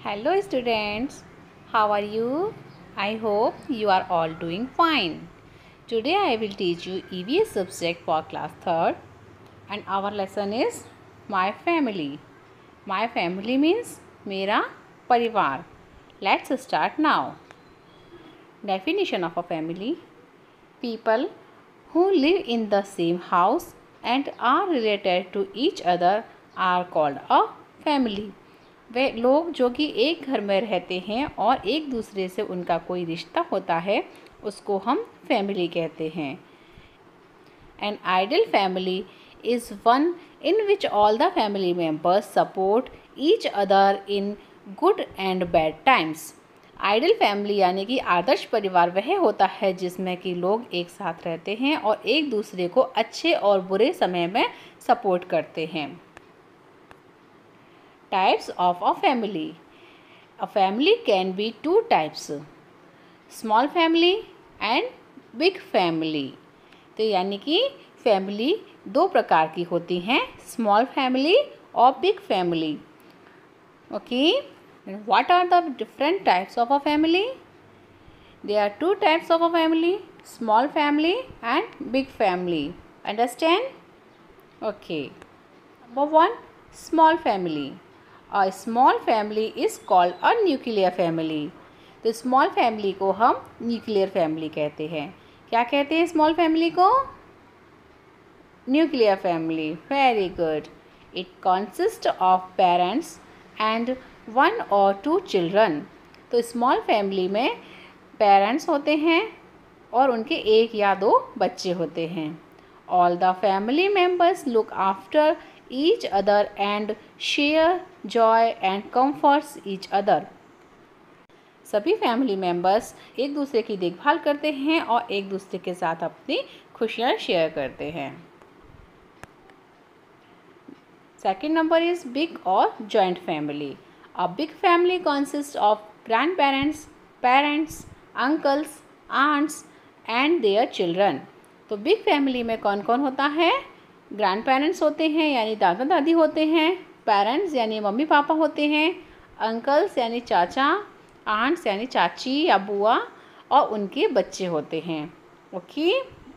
Hello students, how are you? I hope you are all doing fine. Today I will teach you EVS subject for class 3rd and our lesson is My Family. My family means मेरा परिवार. Let's start now. Definition of a family: people who live in the same house and are related to each other are called a family. वे लोग जो कि एक घर में रहते हैं और एक दूसरे से उनका कोई रिश्ता होता है उसको हम फैमिली कहते हैं. An ideal family is one in which all the family members support each other in good and bad times. Ideal family यानी कि आदर्श परिवार वह होता है जिसमें कि लोग एक साथ रहते हैं और एक दूसरे को अच्छे और बुरे समय में सपोर्ट करते हैं. Types of a family. A family can be two types, small family and big family. तो यानी कि फैमिली दो प्रकार की होती हैं, स्मॉल फैमिली और big family. Okay, what are the different types of a family? There are two types of a family, small family and big family. Understand? Okay. Number 1, small family. A small family is called a nuclear family. तो small family को हम nuclear family कहते हैं. क्या कहते हैं small family को? Nuclear family. Very good. It consists of parents and 1 or 2 children. तो स्मॉल फैमिली में पेरेंट्स होते हैं और उनके एक या दो बच्चे होते हैं. All the family members look after each other and share joy and comforts each other. सभी फैमिली मेम्बर्स एक दूसरे की देखभाल करते हैं और एक दूसरे के साथ अपनी खुशियाँ शेयर करते हैं. सेकेंड नंबर इज़ बिग और joint family. A big family consists of grandparents, parents, uncles, aunts and their children. तो बिग फैमिली में कौन कौन होता है? ग्रैंड पेरेंट्स होते हैं यानी दादा दादी होते हैं, पेरेंट्स यानी मम्मी पापा होते हैं, अंकल्स यानी चाचा, आंट्स यानी चाची या बुआ और उनके बच्चे होते हैं. Okay,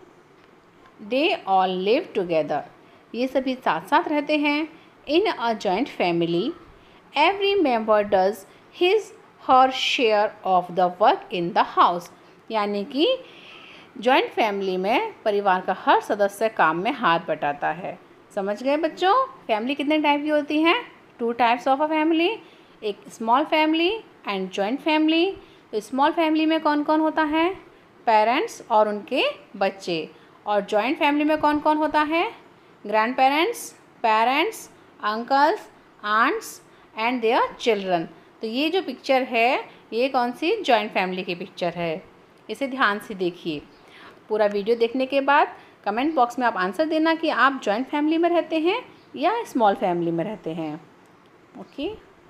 they all live together. ये सभी साथ साथ रहते हैं. In a joint family every member does his her share of the work in the house. यानी कि जॉइंट फैमिली में परिवार का हर सदस्य काम में हाथ बटाता है. समझ गए बच्चों? फैमिली कितने टाइप की होती हैं? 2 टाइप्स ऑफ अ फैमिली, एक small family and joint family. तो स्मॉल फैमिली में कौन कौन होता है? पेरेंट्स और उनके बच्चे. और जॉइंट फैमिली में कौन कौन होता है? Grand parents, parents, uncles, aunts and their children. तो ये जो पिक्चर है ये कौन सी जॉइंट फैमिली की पिक्चर है. इसे ध्यान से देखिए. पूरा वीडियो देखने के बाद कमेंट बॉक्स में आप आंसर देना कि आप जॉइंट फैमिली में रहते हैं या स्मॉल फैमिली में रहते हैं. Okay.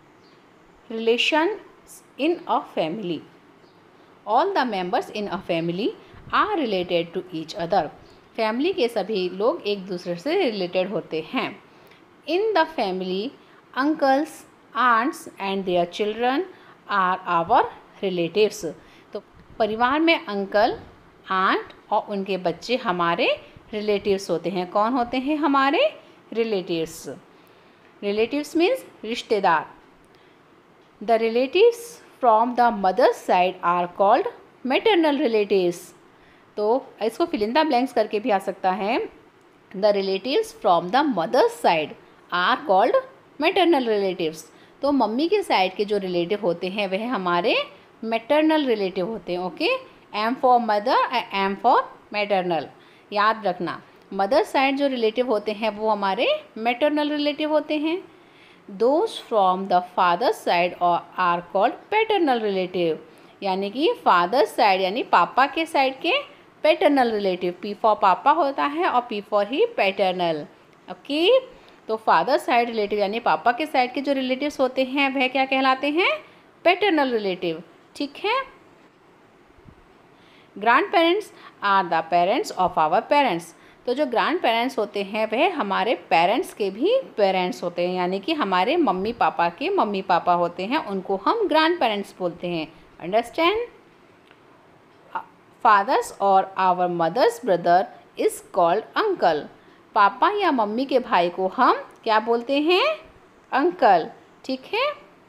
Relation in a family. All the members in a family are related to each other. Family के सभी लोग एक दूसरे से रिलेटेड होते हैं. In the family uncles, aunts and their children are our relatives. तो परिवार में अंकल, आंट और उनके बच्चे हमारे रिलेटिव्स होते हैं. कौन होते हैं हमारे रिलेटिव्स? रिलेटिव्स मीन्स रिश्तेदार. The relatives from the mother's side are called maternal relatives. तो इसको फिल इन द ब्लैंक्स करके भी आ सकता है. The relatives from the mother's side are called maternal relatives. तो मम्मी के साइड के जो रिलेटिव होते हैं वह हमारे मैटरनल रिलेटिव होते हैं. Okay, M for mother, M for maternal. याद रखना, मदर साइड जो रिलेटिव होते हैं वो हमारे मैटरनल रिलेटिव होते हैं. Those from the father side are called paternal relative. यानी कि फादर साइड यानी पापा के साइड के पैटर्नल रिलेटिव. पी फॉर पापा होता है और पी फॉर ही पैटर्नल. ओके, तो फादर साइड रिलेटिव यानी पापा के साइड के जो रिलेटिव्स होते हैं वह क्या कहलाते हैं? Paternal relative. ठीक है. Grand parents are the parents of our parents. तो जो ग्रैंड पेरेंट्स होते हैं वह हमारे पेरेंट्स के भी पेरेंट्स होते हैं, यानी कि हमारे मम्मी पापा के मम्मी पापा होते हैं, उनको हम ग्रैंड पेरेंट्स बोलते हैं। अंडरस्टैंड? फादर्स और our mother's brother is called uncle. Papa या मम्मी के भाई को हम क्या बोलते हैं? अंकल। ठीक है।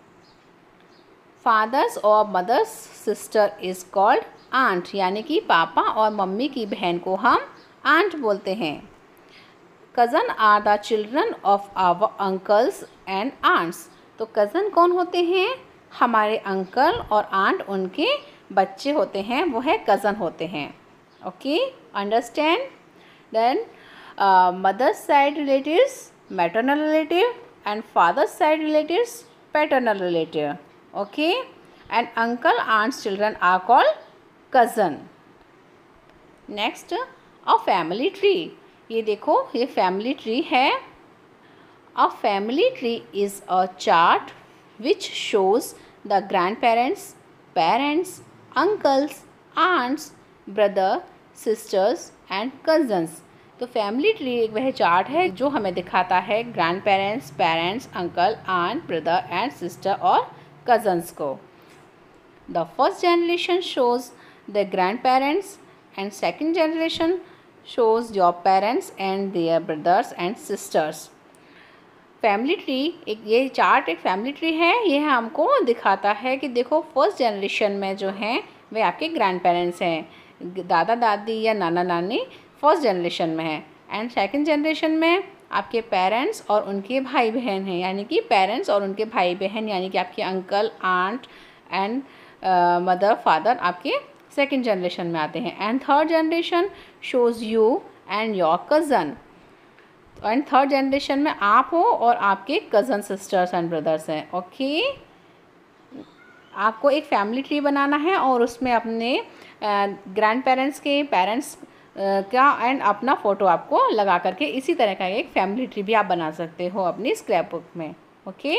फादर्स और mother's sister is called aunt, यानी कि पापा और मम्मी की बहन को हम आंट बोलते हैं। Cousin are the children of our uncles and aunts. तो कज़न कौन होते हैं? हमारे अंकल और आंट उनके बच्चे होते हैं, वो है कज़न होते हैं। Okay, understand? Then mother's side relatives maternal relative and father's side relatives paternal relative. Okay, and uncle aunts children are called cousin. Next, a family tree. ये देखो, ये फैमिली ट्री है। A family tree is a chart which shows the grand parents, parents, uncles, aunts, brother, sisters and cousins। तो family tree एक वह chart है जो हमें दिखाता है grand parents, parents, uncle, aunt, brother and sister और कज़न्स को। The first generation shows the grand parents and second generation shows your parents and their brothers and sisters. Family tree ये चार्ट एक family tree है। ये हमको दिखाता है कि देखो फर्स्ट जनरेशन में जो हैं वे आपके ग्रैंड पेरेंट्स हैं, दादा दादी या नाना नानी फर्स्ट जनरेशन में है, एंड सेकंड जनरेशन में आपके पेरेंट्स और उनके भाई बहन हैं, यानी कि पेरेंट्स और उनके भाई बहन, यानी कि आपके uncle, aunt and mother, father आपके सेकंड जनरेशन में आते हैं। And third generation shows you and your cousin. And third generation में आप हो और आपके कज़न सिस्टर्स एंड ब्रदर्स हैं। ओके, आपको एक फैमिली ट्री बनाना है और उसमें अपने ग्रैंड पेरेंट्स के पेरेंट्स का एंड अपना फ़ोटो आपको लगा करके इसी तरह का एक फैमिली ट्री भी आप बना सकते हो अपनी स्क्रैप बुक में। Okay,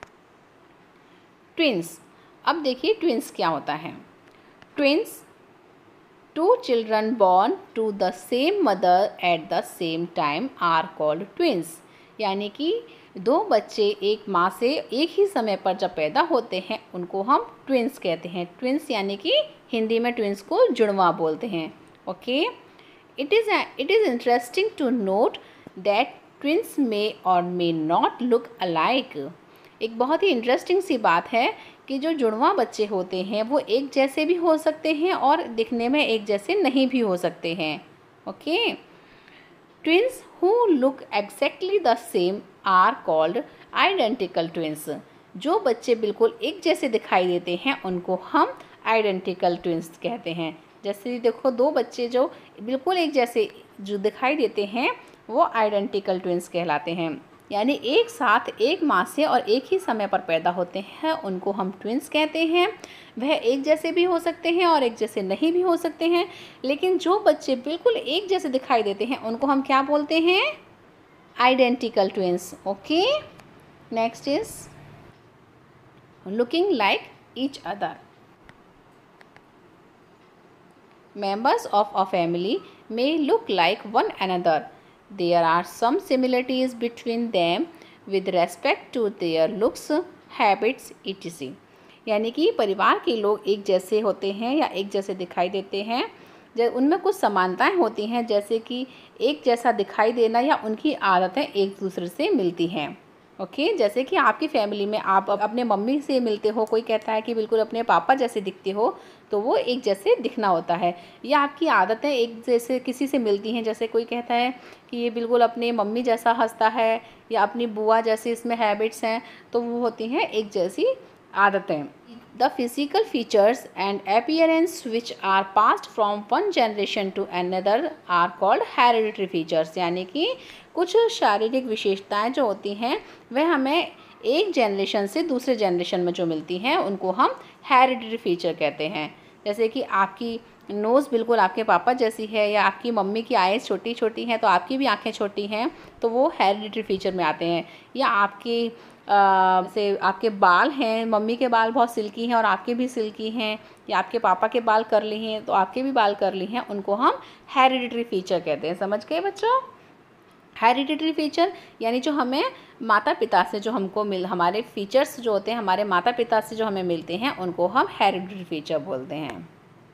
twins. अब देखिए ट्विंस क्या होता है। Twins, two children born to the same mother at the same time are called twins। यानी कि दो बच्चे एक माँ से एक ही समय पर जब पैदा होते हैं उनको हम ट्विंस कहते हैं। ट्विंस यानी कि हिंदी में ट्विंस को जुड़वा बोलते हैं। Okay, it is interesting to note that twins may or may not look alike. एक बहुत ही इंटरेस्टिंग सी बात है कि जो जुड़वा बच्चे होते हैं वो एक जैसे भी हो सकते हैं और दिखने में एक जैसे नहीं भी हो सकते हैं। Okay, twins who look exactly the same are called identical twins. जो बच्चे बिल्कुल एक जैसे दिखाई देते हैं उनको हम आइडेंटिकल ट्विंस कहते हैं। जैसे देखो दो बच्चे जो बिल्कुल एक जैसे जो दिखाई देते हैं वो आइडेंटिकल ट्विंस कहलाते हैं, यानी एक साथ एक माँ से और एक ही समय पर पैदा होते हैं, उनको हम ट्विंस कहते हैं। वह एक जैसे भी हो सकते हैं और एक जैसे नहीं भी हो सकते हैं, लेकिन जो बच्चे बिल्कुल एक जैसे दिखाई देते हैं उनको हम क्या बोलते हैं? Identical twins. Okay, next is looking like each other. Members of a family may look like one another. There are some similarities between them with respect to their looks, habits, etc. यानी कि परिवार के लोग एक जैसे होते हैं या एक जैसे दिखाई देते हैं, जब उनमें कुछ समानताएं होती हैं, जैसे कि एक जैसा दिखाई देना या उनकी आदतें एक दूसरे से मिलती हैं। ओके, जैसे कि आपकी फैमिली में आप अपने मम्मी से मिलते हो, कोई कहता है कि बिल्कुल अपने पापा जैसे दिखते हो, तो वो एक जैसे दिखना होता है। या आपकी आदतें एक जैसे किसी से मिलती हैं, जैसे कोई कहता है कि ये बिल्कुल अपने मम्मी जैसा हंसता है या अपनी बुआ जैसी इसमें हैबिट्स हैं, तो वो होती हैं एक जैसी आदतें। The physical features and appearance which are passed from one generation to another are called hereditary features. यानी कि कुछ शारीरिक विशेषताएं जो होती हैं वह हमें एक जनरेशन से दूसरे जनरेशन में जो मिलती हैं उनको हम हेरिडिटरी फीचर कहते हैं। जैसे कि आपकी नोज़ बिल्कुल आपके पापा जैसी है, या आपकी मम्मी की आइज़ छोटी छोटी हैं तो आपकी भी आंखें छोटी हैं, तो वो हेरिडिटरी फीचर में आते हैं। या आपकी से आपके बाल हैं, मम्मी के बाल बहुत सिल्की हैं और आपके भी सिल्की हैं, या आपके पापा के बाल कर्ली हैं तो आपके भी बाल कर्ली हैं, उनको हम हेरिडिटरी फीचर कहते हैं। समझ गए बच्चों? हेरिडिटरी फीचर यानी जो हमें माता पिता से जो हमको हमारे फीचर्स जो होते हैं हमारे माता पिता से जो हमें मिलते हैं उनको हम हेरिडिटरी फीचर बोलते हैं।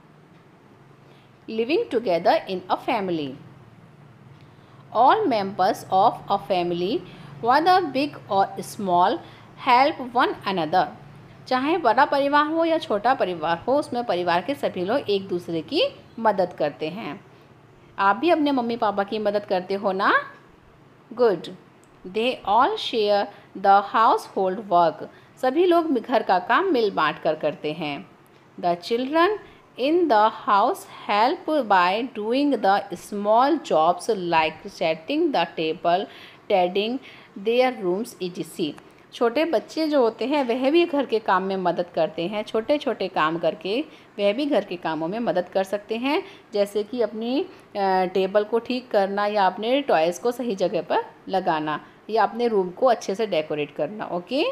Living together in a family. All members of a family, whether big or small, help one another. चाहे बड़ा परिवार हो या छोटा परिवार हो, उसमें परिवार के सभी लोग एक दूसरे की मदद करते हैं। आप भी अपने मम्मी पापा की मदद करते हो ना? Good. They all share the household work. सभी लोग घर का काम मिल बांट कर करते हैं। The children in the house help by doing the small jobs like setting the table, tidying their rooms etc. छोटे बच्चे जो होते हैं वह भी घर के काम में मदद करते हैं। छोटे छोटे काम करके वह भी घर के कामों में मदद कर सकते हैं, जैसे कि अपनी टेबल को ठीक करना या अपने टॉयज़ को सही जगह पर लगाना या अपने रूम को अच्छे से डेकोरेट करना। Okay.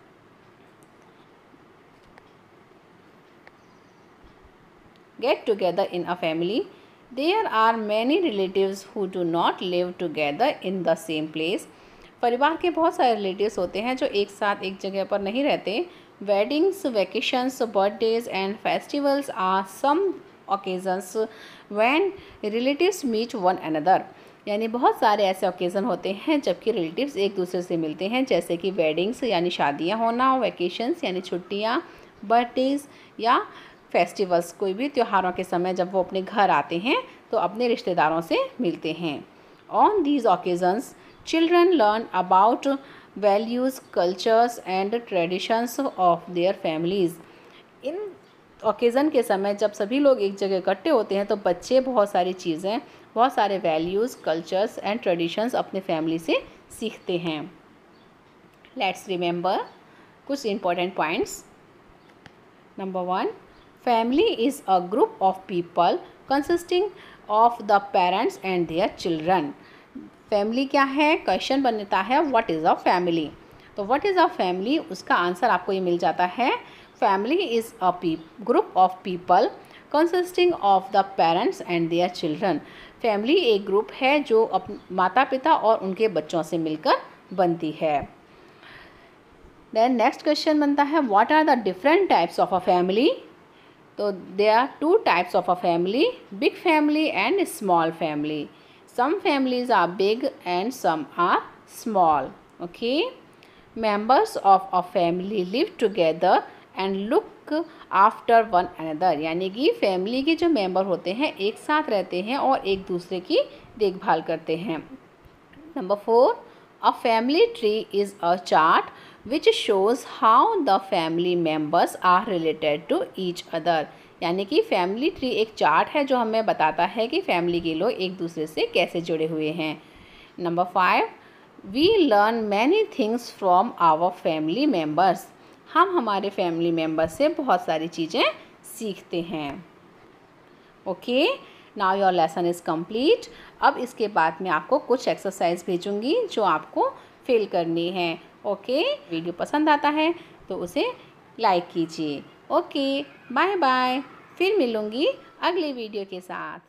Get together in a family. There are many relatives who do not live together in the same place. परिवार के बहुत सारे रिलेटिव्स होते हैं जो एक साथ एक जगह पर नहीं रहते। Weddings, vacations, birthdays and festivals are some occasions when relatives meet one another. यानी बहुत सारे ऐसे ओकेज़न होते हैं जबकि रिलेटिव्स एक दूसरे से मिलते हैं, जैसे कि वेडिंग्स यानी शादियाँ होना, वैकेशंस यानी छुट्टियाँ, बर्थडेज या फेस्टिवल्स कोई भी त्योहारों के समय जब वो अपने घर आते हैं तो अपने रिश्तेदारों से मिलते हैं। On these occasions children learn about values, cultures and traditions of their families. इन ओकेज़न के समय जब सभी लोग एक जगह इकट्ठे होते हैं तो बच्चे बहुत सारी चीज़ें, बहुत सारे वैल्यूज़, कल्चर्स एंड ट्रेडिशंस अपने फैमिली से सीखते हैं। लेट्स रिमेंबर कुछ important points. Number 1, family is a group of people consisting of the parents and their children. Family क्या है? क्वेश्चन बनता है व्हाट इज़ अ फैमिली। तो व्हाट इज़ अ फैमिली, उसका आंसर आपको ये मिल जाता है family is a group of people consisting of the parents and their children. Family एक ग्रुप है जो माता पिता और उनके बच्चों से मिलकर बनती है। देन नेक्स्ट क्वेश्चन बनता है what are the different types of a family. तो there are 2 types of a family, big family and small family. Some families are big and some are small. Okay. Members of a family live together and look after one another. यानी कि family के जो member होते हैं एक साथ रहते हैं और एक दूसरे की देखभाल करते हैं। Number 4, a family tree is a chart which shows how the family members are related to each other. यानी कि फैमिली ट्री एक चार्ट है जो हमें बताता है कि फैमिली के लोग एक दूसरे से कैसे जुड़े हुए हैं। Number 5, we learn many things from our family members. हम हमारे फैमिली मेम्बर्स से बहुत सारी चीज़ें सीखते हैं। Okay, now your lesson is complete. अब इसके बाद मैं आपको कुछ एक्सरसाइज भेजूँगी जो आपको फिल करनी है। ओके, वीडियो पसंद आता है तो उसे लाइक कीजिए। Okay, bye bye. फिर मिलूँगी अगली वीडियो के साथ।